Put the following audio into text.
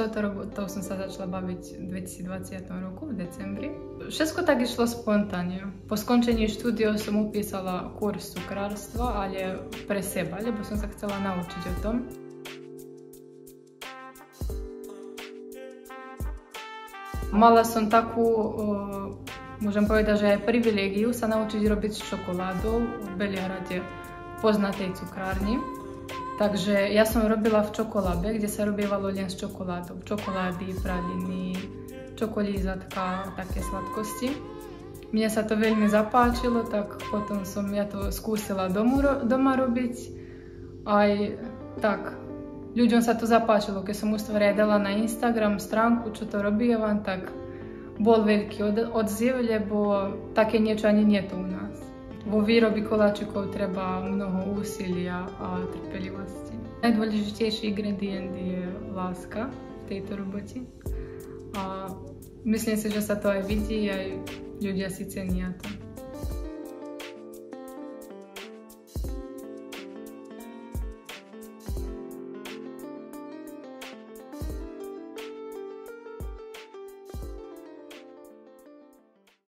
touto robotou som sa začala baviť v 2020 roku, v decembri. Všetko tak išlo spontánne. Po skončení štúdiov som upísala kurz cukrárstva, ale pre seba, lebo som sa chcela naučiť o tom. Mala som takú, môžem povedať, že aj privilégiu sa naučiť robiť s čokoládou v Belehrade, poznatej cukrárni. Takže ja som robila v Čokolabe, kde sa robievalo len s čokoládou. Čokolády, praliny, čokolízatka, také sladkosti. Mne sa to veľmi zapáčilo, tak potom som ja to skúsila doma robiť. Aj tak, ľuďom sa to zapáčilo, keď som usporiadala na Instagram stránku, čo to robievam, tak bol veľký odziv, lebo také niečo ani nie tu u nás. Vo výrobe koláčikov treba mnoho úsilia a trpelivosti. Najdôležitejší ingredient je láska v tejto robote. A myslím si, že sa to aj vidí, aj ľudia si cenia to.